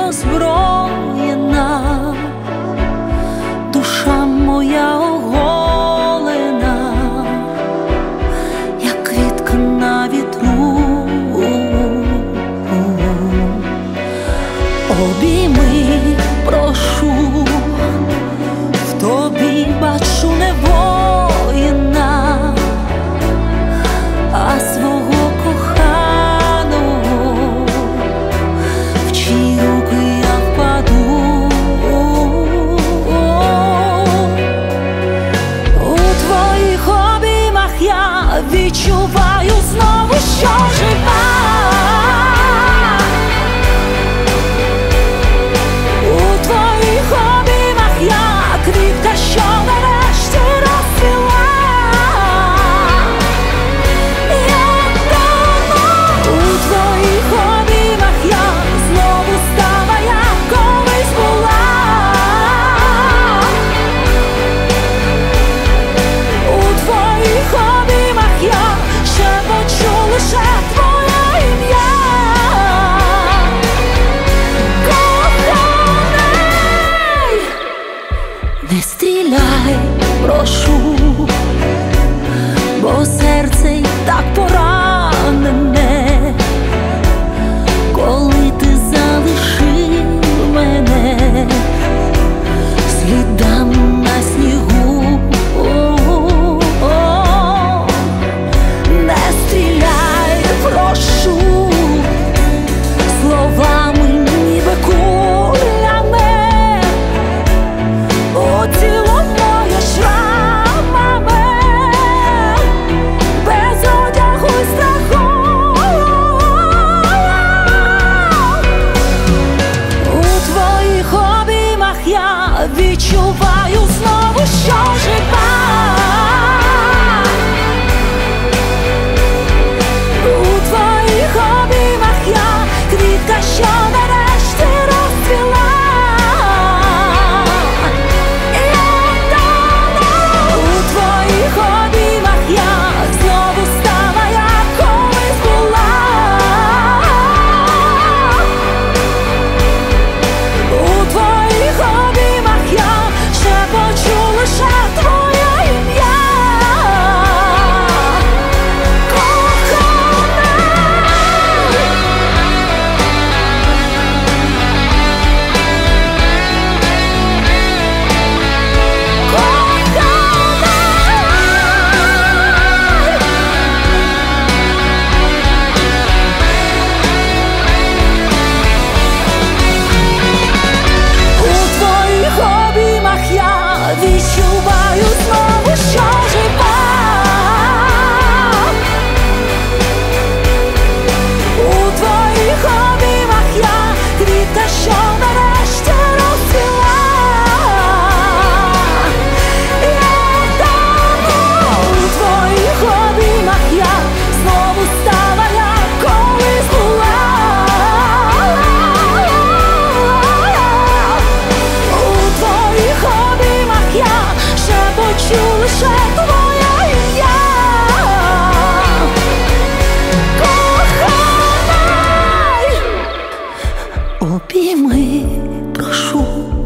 озброєна, душа моя оголена, як квітка на вітру. Обійми, прошу, в тобі бачу не воїна, а свого коханого, в чиї руки я впаду. У твоїх обіймах я відчуваю знову, що жива. Не стріляй, прошу, бо серце й так поранене, коли ти залишив мене слідами на снігу. Не стріляй, прошу, словами ніби кулями, тіло моє шрамами, без одягу й страху. У твоїх обіймах я відчуваю знову, що жива. У твоїх обіймах я квітка, що нарешті розцвіла. Відчуваю знову, що жива. У твоїх обіймах я квітка, що нарешті розцвіла. Я тону у твоїх обіймах, я знову стала, як колись була. У твоїх обіймах я шепочу лише твоє ім'я, коханий. Обійми, прошу.